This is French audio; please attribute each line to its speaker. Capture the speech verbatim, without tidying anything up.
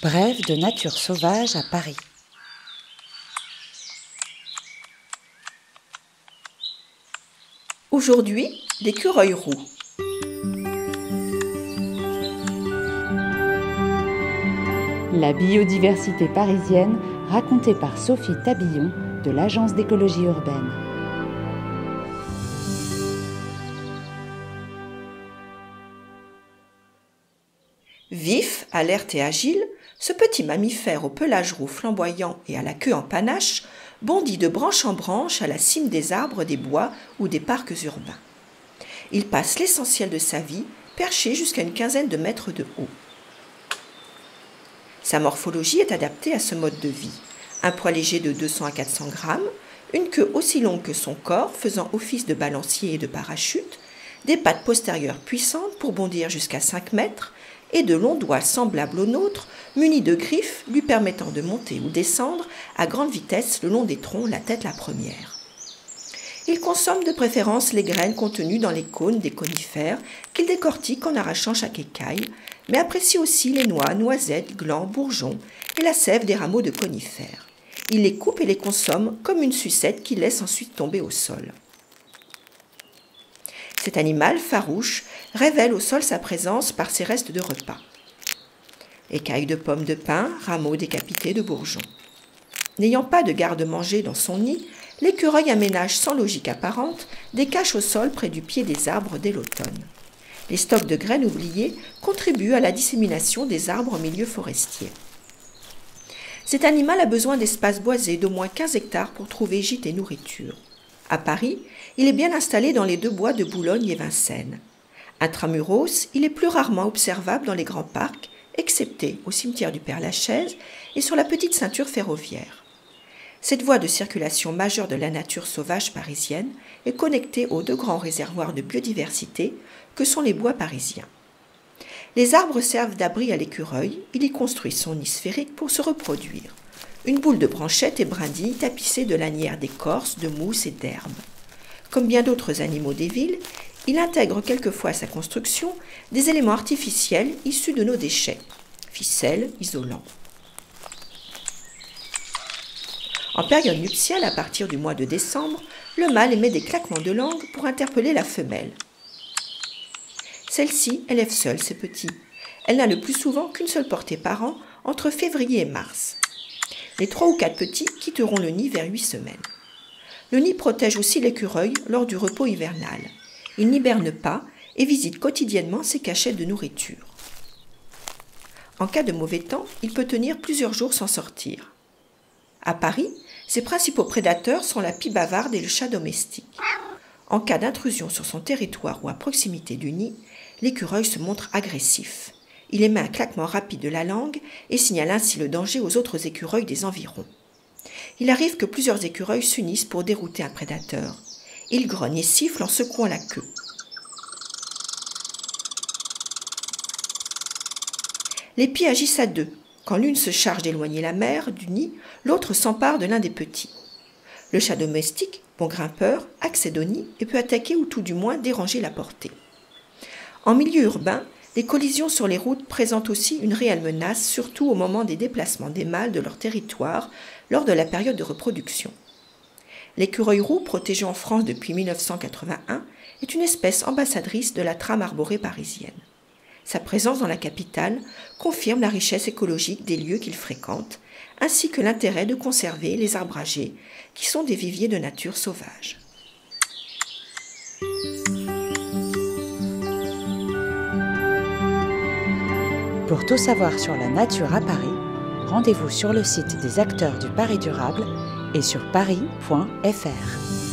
Speaker 1: Brève de nature sauvage à Paris.
Speaker 2: Aujourd'hui, l'écureuil roux.
Speaker 1: La biodiversité parisienne racontée par Sophie Tabillon de l'Agence d'écologie urbaine.
Speaker 2: Vif, alerte et agile, ce petit mammifère au pelage roux flamboyant et à la queue en panache bondit de branche en branche à la cime des arbres des bois ou des parcs urbains. Il passe l'essentiel de sa vie perché jusqu'à une quinzaine de mètres de haut. Sa morphologie est adaptée à ce mode de vie. Un poids léger de deux cents à quatre cents grammes, une queue aussi longue que son corps faisant office de balancier et de parachute, des pattes postérieures puissantes pour bondir jusqu'à cinq mètres et de longs doigts semblables aux nôtres, munis de griffes lui permettant de monter ou descendre à grande vitesse le long des troncs, la tête la première. Il consomme de préférence les graines contenues dans les cônes des conifères qu'il décortique en arrachant chaque écaille, mais apprécie aussi les noix, noisettes, glands, bourgeons et la sève des rameaux de conifères. Il les coupe et les consomme comme une sucette qu'il laisse ensuite tomber au sol. Cet animal farouche révèle au sol sa présence par ses restes de repas. Écailles de pommes de pin, rameaux décapités de bourgeons. N'ayant pas de garde-manger dans son nid, l'écureuil aménage sans logique apparente des caches au sol près du pied des arbres dès l'automne. Les stocks de graines oubliés contribuent à la dissémination des arbres en milieu forestier. Cet animal a besoin d'espaces boisés d'au moins quinze hectares pour trouver gîte et nourriture. À Paris, il est bien installé dans les deux bois de Boulogne et Vincennes. Intramuros, il est plus rarement observable dans les grands parcs, excepté au cimetière du Père-Lachaise et sur la petite ceinture ferroviaire. Cette voie de circulation majeure de la nature sauvage parisienne est connectée aux deux grands réservoirs de biodiversité que sont les bois parisiens. Les arbres servent d'abri à l'écureuil, il y construit son nid sphérique pour se reproduire. Une boule de branchettes et brindilles tapissée de lanières d'écorce, de mousse et d'herbe. Comme bien d'autres animaux des villes, il intègre quelquefois à sa construction des éléments artificiels issus de nos déchets, ficelles, isolants. En période nuptiale, à partir du mois de décembre, le mâle émet des claquements de langue pour interpeller la femelle. Celle-ci élève seule ses petits. Elle n'a le plus souvent qu'une seule portée par an, entre février et mars. Les trois ou quatre petits quitteront le nid vers huit semaines. Le nid protège aussi l'écureuil lors du repos hivernal. Il n'hiberne pas et visite quotidiennement ses cachettes de nourriture. En cas de mauvais temps, il peut tenir plusieurs jours sans sortir. À Paris, ses principaux prédateurs sont la pie bavarde et le chat domestique. En cas d'intrusion sur son territoire ou à proximité du nid, l'écureuil se montre agressif. Il émet un claquement rapide de la langue et signale ainsi le danger aux autres écureuils des environs. Il arrive que plusieurs écureuils s'unissent pour dérouter un prédateur. Ils grognent et sifflent en secouant la queue. Les pies agissent à deux. Quand l'une se charge d'éloigner la mère du nid, l'autre s'empare de l'un des petits. Le chat domestique, bon grimpeur, accède au nid et peut attaquer ou tout du moins déranger la portée. En milieu urbain, les collisions sur les routes présentent aussi une réelle menace, surtout au moment des déplacements des mâles de leur territoire lors de la période de reproduction. L'écureuil roux, protégé en France depuis mille neuf cent quatre-vingt-un, est une espèce ambassadrice de la trame arborée parisienne. Sa présence dans la capitale confirme la richesse écologique des lieux qu'il fréquente, ainsi que l'intérêt de conserver les arbres âgés, qui sont des viviers de nature sauvage.
Speaker 1: Pour tout savoir sur la nature à Paris, rendez-vous sur le site des acteurs du Paris durable et sur paris point f r.